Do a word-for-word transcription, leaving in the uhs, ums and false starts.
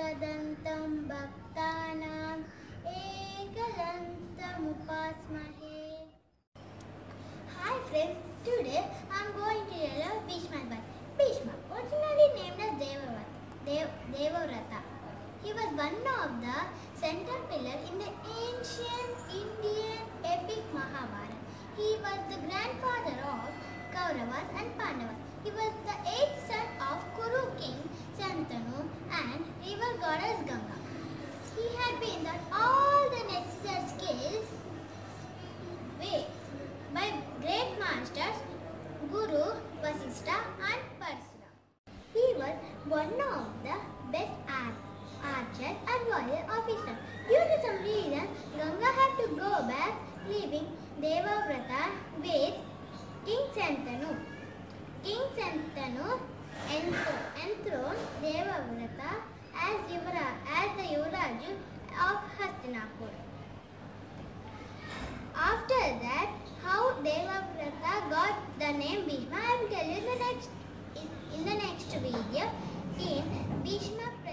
एकदन्तं भक्तानां एकदन्तमुपास्महे. Hi friends, today I am going to tell you Bhishma's birth. Bhishma, originally named as Devavrata. Dev, Devavrata. He was one of the central pillars in the ancient Indian epic Mahabharata. He was the grandfather of Kauravas and Pandavas. He was the eighth son of Kuru king Shantanu and river goddess Ganga. He had been taught all the necessary skills by great masters Guru Vasishtha and Parshura. He was one of the best archers and warrior officers. Due to some reason, Ganga had to go back, leaving Devavrata with King Shantanu. King Shantanu enthroned Devavrata as, as the Yuvraj of Hastinapur. After that, how Devavrata got the name Bhishma, I will tell you in the next, in, in the next video in Bhishma